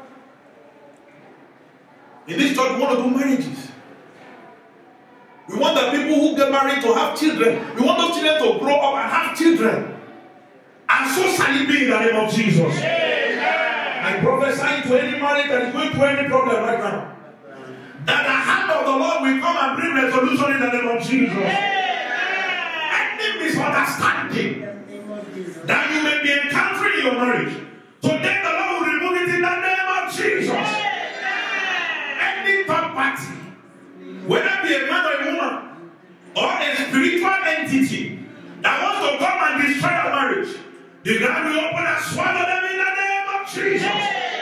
In this church, we want to do marriages. We want the people who get married to have children. We want those children to grow up and have children. And so shall it be in the name of Jesus. I prophesy to any marriage that is going through any problem right now, that the hand of the Lord will come and bring resolution in the name of Jesus. Any misunderstanding that you may be encountering in your marriage, today the Lord will remove it in the name of Jesus. Any third party, whether it be a man or a woman, or a spiritual entity that wants to come and destroy your marriage, the ground will open and swallow them in the name of Jesus.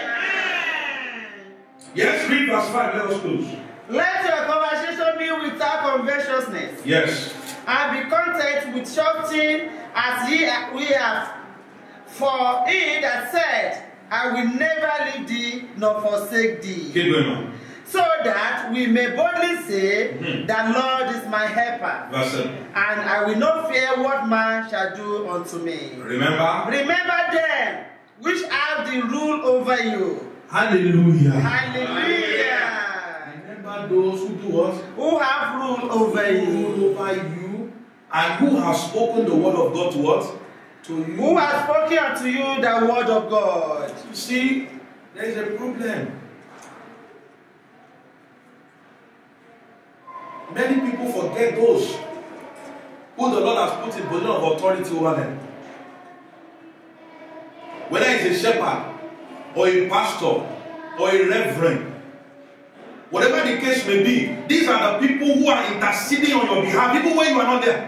Yes, read verse 5, let us close. Let
your conversation be without covetousness.
Yes.
And be content with something as we have. For he that said, I will never leave thee nor forsake thee.
Keep going on.
So that we may boldly say, the Lord is my helper.
Verse 7.
And I will not fear what man shall do unto me.
Remember
them which have the rule over you.
Hallelujah.
Hallelujah.
Remember those who do what?
Who have rule over you.
Rule over you. And who have spoken the word of God to what? To you.
Who has spoken unto you the word of God.
You see, there is a problem. Many people forget those who the Lord has put in position of authority over them. Whether it's a shepherd, or a pastor, or a reverend, whatever the case may be, these are the people who are interceding on your behalf, even when you are not there.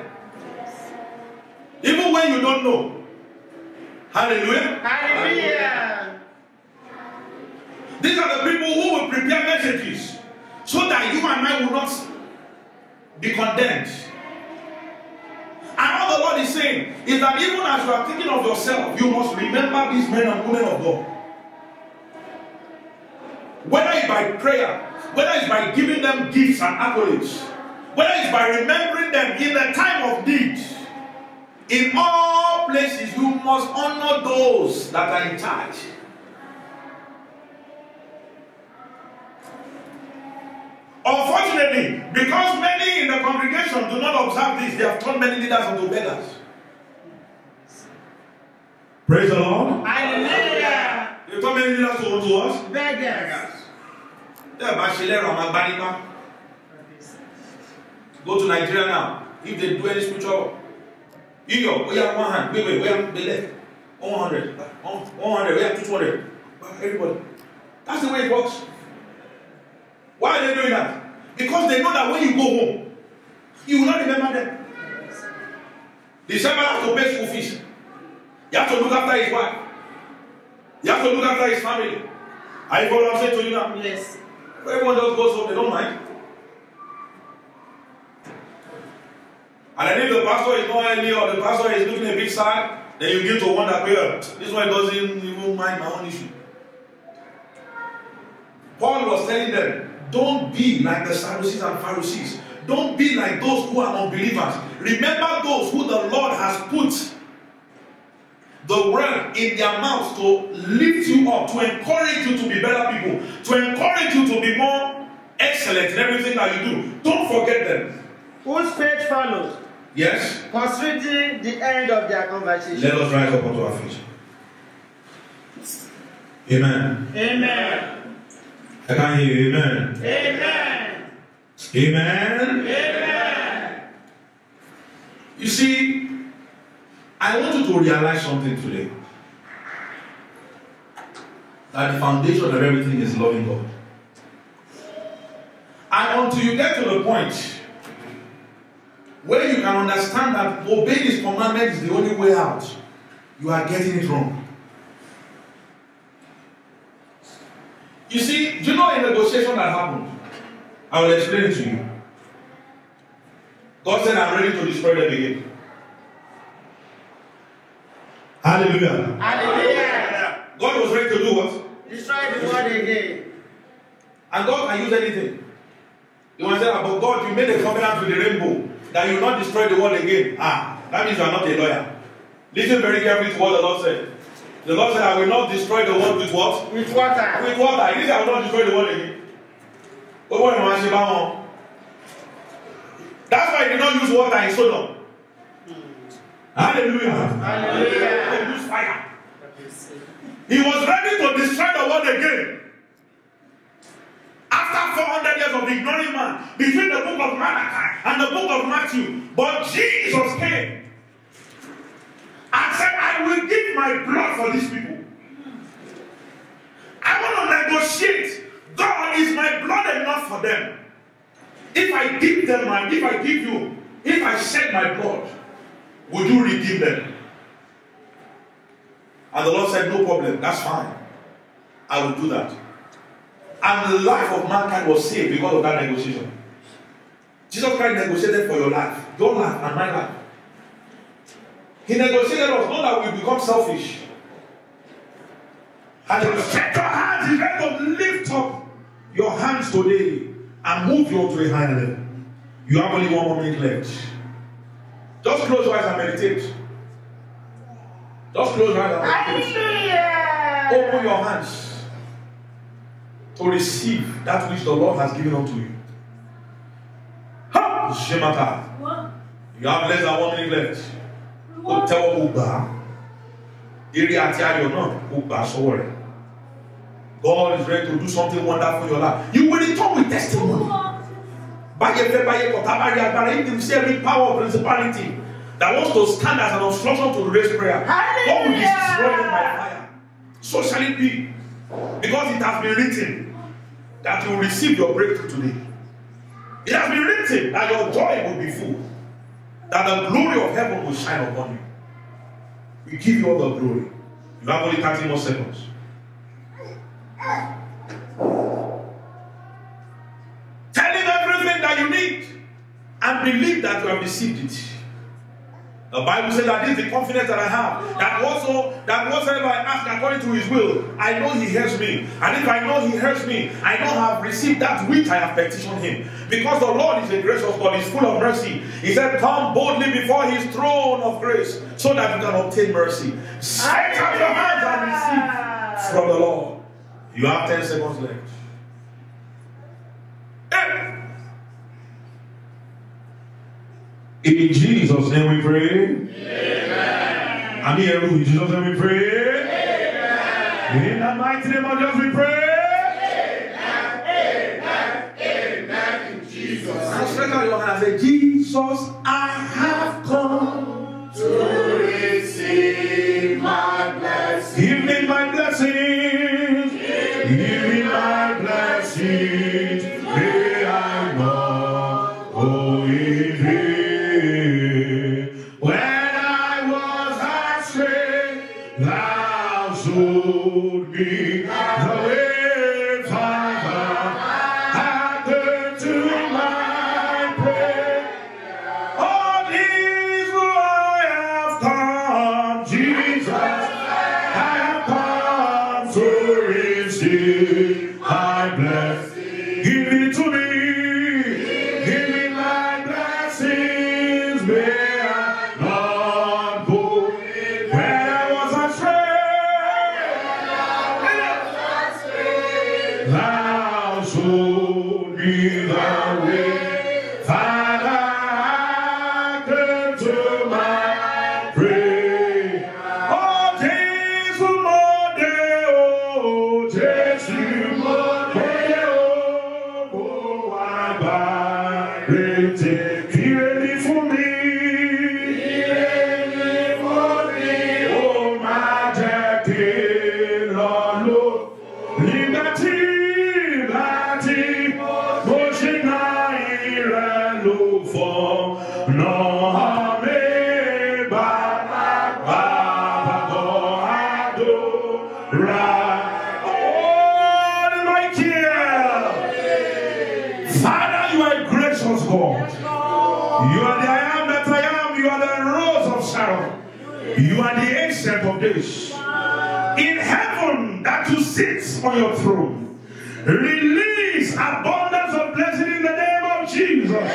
Even when you don't know. Hallelujah.
Hallelujah.
These are the people who will prepare messages so that you and I will not be condemned. And all the Lord is saying is that even as you are thinking of yourself, you must remember these men and women of God. Whether it's by prayer, whether it's by giving them gifts and accolades, whether it's by remembering them in the time of need, in all places you must honor those that are in charge. Unfortunately, because many in the congregation do not observe this, they have turned many leaders into beggars. Praise the Lord.
Hallelujah.
You turned many leaders to us?
Beggars.
Go to Nigeria now. If they do any spiritual, we have one hand. Wait, we have the left. 100. 100. We have 200. Everybody. That's the way it works. Why are they doing that? Because they know that when you go home, you will not remember them. The shepherd has to pay school fees. You have to look after his wife. You have to look after his family. Are you following what I'm saying to you now?
Yes.
Everyone just goes home, they don't mind. And then if the pastor is not early or the pastor is looking a bit sad, then you begin to wonder, this one doesn't even mind my own issue. Paul was telling them, don't be like the Sadducees and Pharisees. Don't be like those who are unbelievers. Remember those who the Lord has put the word in their mouths to lift you up, to encourage you to be better people, to encourage you to be more excellent in everything that you do. Don't forget them.
Whose faith follows?
Yes.
Considering the end of their conversation.
Let us rise up onto our feet. Amen.
Amen.
I can hear you. Amen.
Amen.
Amen.
Amen.
You see, I want you to realize something today. That the foundation of everything is loving God. And until you get to the point where you can understand that obeying His commandment is the only way out, you are getting it wrong. You see, do you know a negotiation that happened? I will explain it to you. God said, I'm ready to destroy them again. Hallelujah.
Hallelujah.
God was ready to do what?
Destroy the world again.
And God can use anything. You want to say, but God, you made a covenant with the rainbow that you will not destroy the world again. That means you are not a lawyer. Listen very carefully to what the Lord said. The Lord said, I will not destroy the world with what?
With water.
With water. He said, I will not destroy the world again. But what am I saying? That's why he did not use water in Sodom. Hallelujah.
Hallelujah.
He used fire. He was ready to destroy the world again. After 400 years of ignoring man, between the book of Malachi and the book of Matthew, but Jesus came and said, I will give my blood for these people. I want to negotiate. God, is my blood enough for them? If I give them if I shed my blood, would you redeem them? And the Lord said, no problem, that's fine. I will do that. And the life of mankind was saved because of that negotiation. Jesus Christ negotiated for your life and my life. He negotiated us, not that we become selfish. And stretch your hands, He's ready to lift up your hands today and move you to a higher level. You have only 1 more minute left. Just close your eyes and meditate. Just close your eyes and meditate. Open your hands to receive that which the Lord has given unto you. Shemata. You have less than 1 minute left. Go tell Uba. God is ready to do something wonderful in your life. You will return with testimony. If you see every power of principality that wants to stand as an obstruction to raise prayer, God will destroy it by fire. So shall it be. Because it has been written that you will receive your breakthrough today. It has been written that your joy will be full. That the glory of heaven will shine upon you. We give you all the glory. You have only 30 more seconds. Tell Him everything that you need and believe that you have received it. The Bible says that this is the confidence that I have, that whatsoever I ask according to His will, I know He hears me. And if I know He hears me, I know I have received that which I have petitioned Him. Because the Lord is a gracious God, He's full of mercy. He said, come boldly before His throne of grace, so that you can obtain mercy. Stretch out your hands and receive from the Lord. You have 10 seconds left. In Jesus' name we pray. Amen. And here in Jesus' name we pray. Amen. In the mighty name of Jesus we pray. Amen. Amen. Amen. In Jesus' name. Now stretch out your hand and say, Jesus, I have come to receive my blessing. Give me my blessing. Give me my blessing. May I know. showed me the way. Father, hearken to my prayer. Oh, Jesus, Jesus, oh, Hear for me. Oh, my Jackie, Lord, liberty, pushing I look for no harm, Father, you are a gracious God. You are the I am that I am. You are the Rose of Sharon. You are the Ancient of Days. In heaven, that you sit on your throne. Release abundance of blessing in the name of Jesus.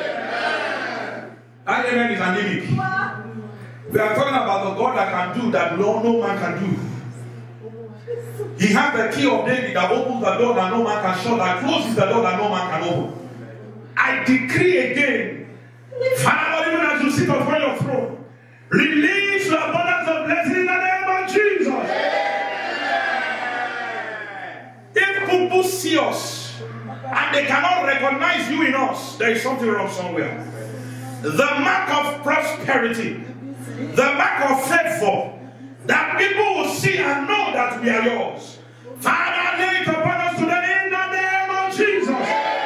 That amen is anemic. We are talking about the God that can do that no man can do. He has the key of David that opens the door that no man can shut, that closes the door that no man can open. I decree again, Father, even as you sit upon your throne, release your abundance of blessing in the name of Jesus. If people see us and they cannot recognize you in us, there is something wrong somewhere. The mark of prosperity, the mark of favor, that people will see and know that we are yours. Father, lay it upon us today in the name of Jesus.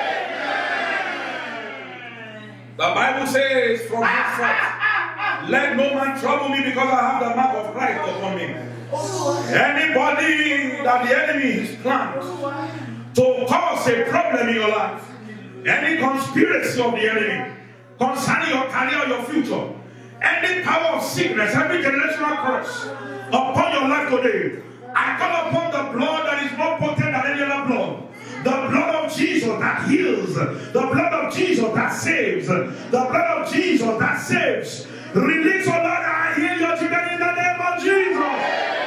The Bible says from henceforth, let no man trouble me because I have the mark of Christ upon me. Anybody that the enemy has planned to cause a problem in your life, any conspiracy of the enemy concerning your career, your future, any power of sickness, every generational curse upon your life today, I call upon the blood that is more potent than any other blood. The blood of Jesus that heals. The blood of Jesus that saves. The blood of Jesus that saves. Release, oh Lord, I hear your children in the name of Jesus.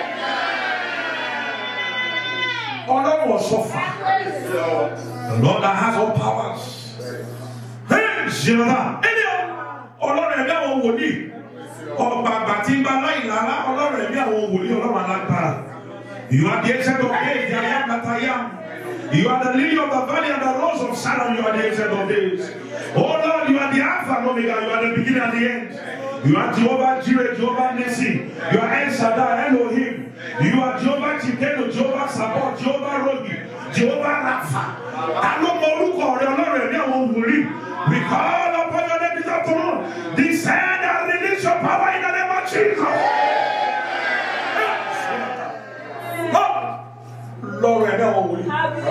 Oh Lord, will suffer. The Lord that has all powers. Hey, Jonathan. Oh Lord, I will need. Oh, Batimba, oh Lord, I will. You are the Ancient of Days, the I am that I am. You are the lily of the valley and the rose of Sharon. You are the Ancient of Days. Oh Lord, you are the Alpha and Omega. You are the beginning and the end. You are Jehovah Jireh, Jehovah Nissi. You are El Shaddai, Elohim. You are Jehovah Chikeno, Jehovah Sabbath, Jehovah Rogi, Jehovah Rapha. We call upon your name this afternoon. Descend and release your power in the name of Jesus. Lord, we are now the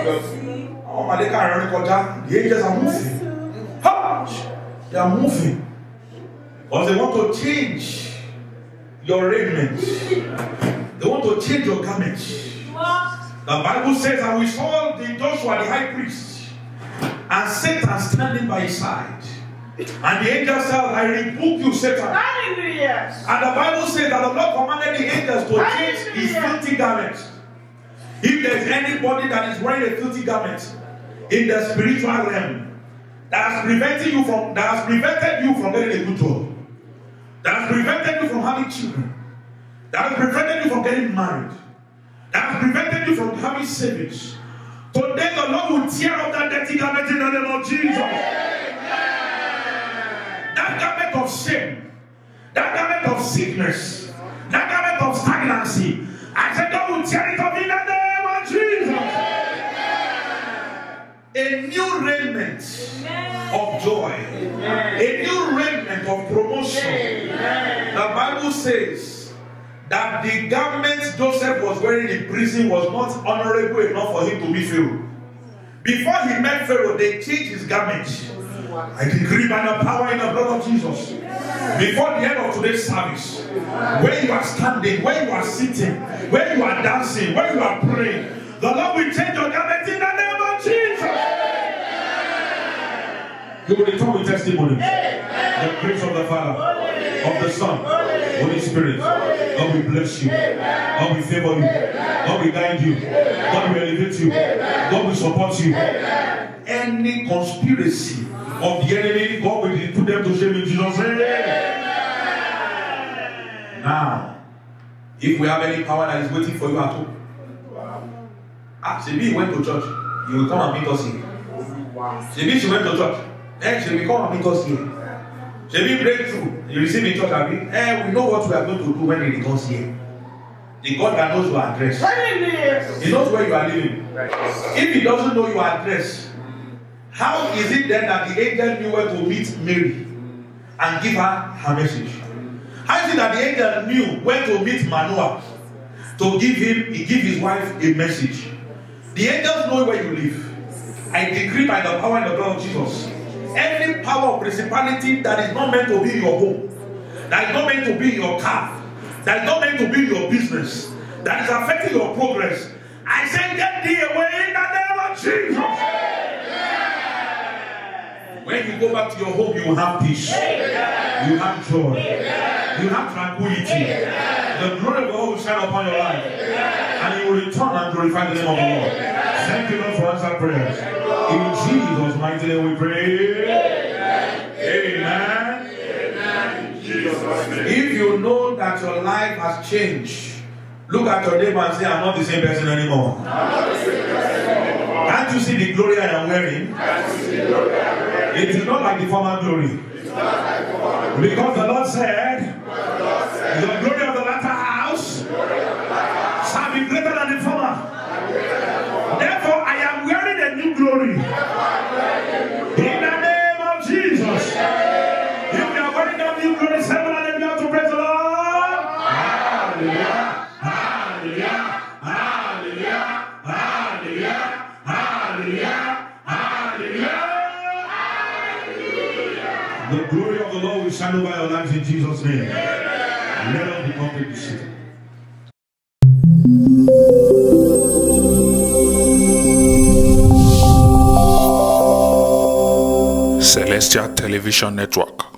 angels are moving. They are moving. Because they want to change your raiment. They want to change your garment. The Bible says, and we saw Joshua the high priest and Satan standing by his side. And the angel said, I rebuke you, Satan.
Hallelujah.
And the Bible says that the Lord commanded the angels to change his filthy garments. If there is anybody that is wearing a filthy garment in the spiritual realm that has prevented you from getting a good job, that has prevented you from having children, that has prevented you from getting married, that has prevented you from having savings, today the Lord will tear off that dirty garment in the name of Jesus. That garment of shame, that garment of sickness, that garment of stagnancy, I said God will tear it off in the name of Jesus. A new raiment of joy, a new raiment of promotion. The Bible says that the garment Joseph was wearing in prison was not honorable enough for him to be Pharaoh. Before he met Pharaoh, they changed his garment. I decree by the power in the blood of Jesus. Before the end of today's service, where you are standing, where you are sitting, where you are dancing, where you are praying, the Lord will change your garment in the name of Jesus. You will return with testimony. The grace of the Father, of the Son, Holy Spirit. God will bless you. God will favor you. God will guide you. God will elevate you. God will support you. Any conspiracy of the enemy, God will put them to shame in Jesus' name. Now, if we have any power that is waiting for you at home, Shebi went to church, you will come and meet us here. Shebi she went to church, Shebi come and meet us here. Shebi breakthrough, you receive in church, Abi. We know what we are going to do when he returns here. The God that knows your address, he knows where you are living. If he doesn't know your address, how is it then that the angel knew where to meet Mary and give her message? How is it that the angel knew where to meet Manoah to give his wife a message? The angels know where you live. I decree by the power and the blood of Jesus, any power of principality that is not meant to be in your home, that is not meant to be in your car, that is not meant to be in your business, that is affecting your progress, I say get thee away in the name of Jesus. When you go back to your home, you will have peace. You have joy. You have tranquility. The glory of God will shine upon your life. And you will return and glorify the name of the Lord. Thank you, Lord, for answered prayers. In Jesus' mighty name we pray. Amen. If you know that your life has changed, look at your neighbor and say, I'm not the same person anymore. Can't you see the glory I am wearing? It is not like the former glory. Because the Lord said, the glory of the latter house shall be greater than the former. Therefore, I am wearing a new glory. In the name of Jesus. If you are wearing a new glory, seven and you have to praise the Lord. Hallelujah. Hallelujah. Hallelujah. Hallelujah. Hallelujah. Hallelujah. The glory of the Lord will shine over your lives in Jesus' name. Let us be completely seated.
Celestial Television Network.